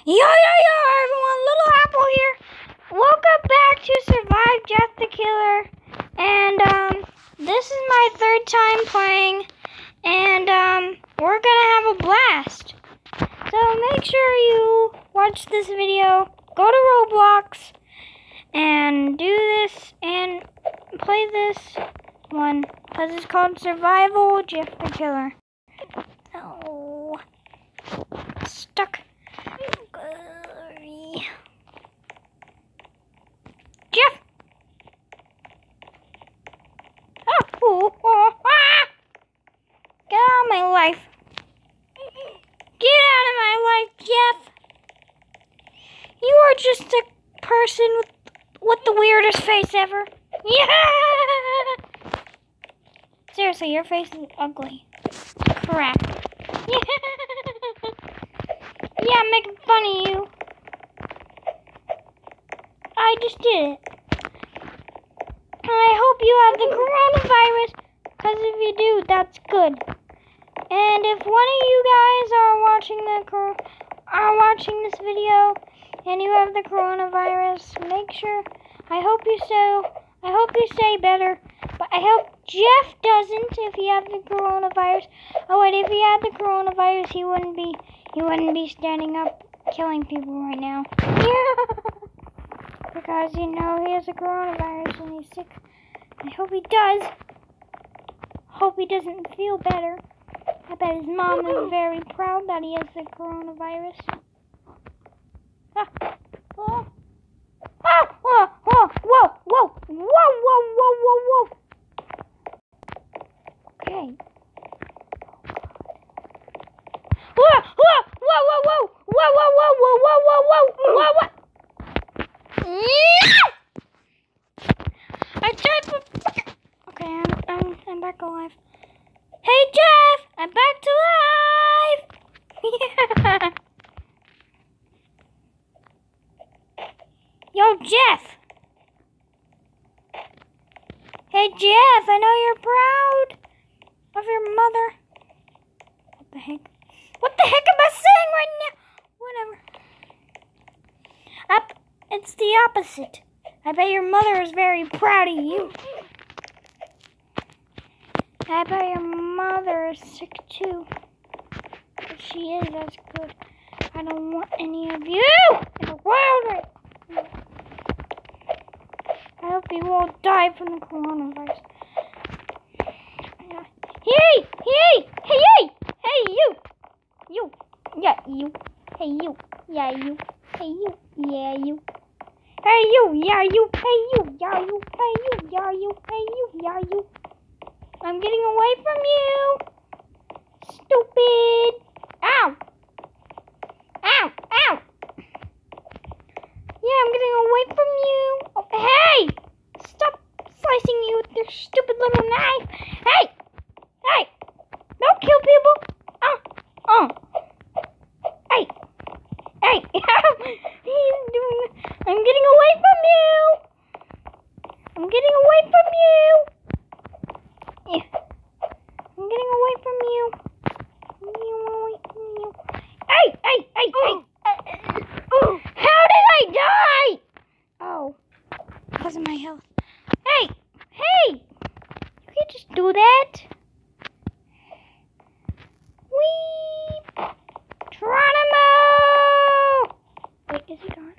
Yo, everyone, Little Apple here. Welcome back to Survive Jeff the Killer. And, this is my third time playing. And, we're gonna have a blast. So make sure you watch this video, go to Roblox, and do this, and play this one. Because it's called Survival Jeff the Killer. Oh, stuck. Jeff! Get out of my life. Get out of my life, Jeff. You are just a person with the weirdest face ever. Yeah! Seriously, your face is ugly. Crap. Yeah, I'm making fun of you. I just did it. I hope you have the coronavirus, because if you do, that's good. And if one of you guys are watching this video and you have the coronavirus, make sure. I hope you stay better. But I hope Jeff doesn't if he had the coronavirus. Oh wait, if he had the coronavirus, he wouldn't be standing up killing people right now. Because you know he has the coronavirus and he's sick. I hope he does. Hope he doesn't feel better. I bet his mom is very proud that he has the coronavirus. Whoa. Okay. Whoa. I tried to... Okay, I'm back alive. Hey, Jeff! I'm back to life! Yeah. Yo, Jeff! Hey, Jeff, I know you're proud of your mother. What the heck? What the heck am I saying right now? Whatever. It's the opposite. I bet your mother is very proud of you. I bet your mother is sick too. If she is, that's good. I don't want any of you in the world right now. I hope you all die from the coronavirus. Hey, you. Yeah, you. Hey, you. Yeah, you. Hey, you. Yeah, you. Hey, you. Yeah, you. Hey, you. Yeah, you. Hey, you. Yeah, you. Hey, you. Yeah, you. I'm getting away from you. Stupid. Ow. Yeah, I'm getting away from you. Oh, hey. Stop slicing me with your stupid little knife. Hey. Don't kill people. Hey. He's doing... I'm getting away from you. Yeah. I'm getting away from you. Hey. How did I die? Oh, because of my health. Hey. You can't just do that. Whee! Geronimo! Wait, is he gone?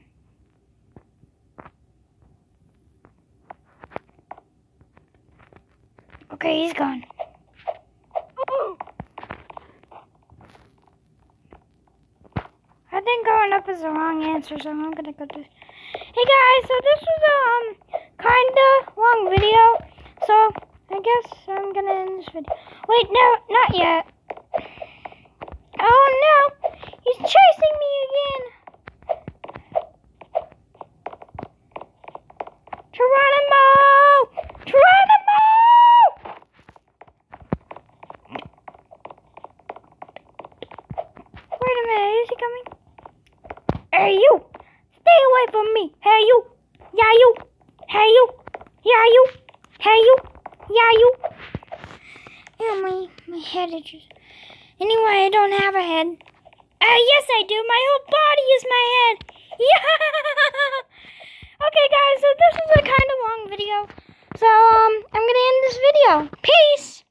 Okay, he's gone. I think going up is the wrong answer, so I'm gonna go to... Hey guys, so this was a kinda long video, so I guess I'm gonna end this video. Wait, no, not yet. Oh no, he's chasing me again. Geronimo! Wait a minute, is he coming? Hey, you! Stay away from me! Hey, you! Yeah, you! Hey, you! Yeah, you! Hey, you! Yeah, you! Yeah, my head itches. Anyway, I don't have a head. Yes, I do. My whole body is my head. Yeah. Okay, guys. So this is a kind of long video. So I'm gonna end this video. Peace.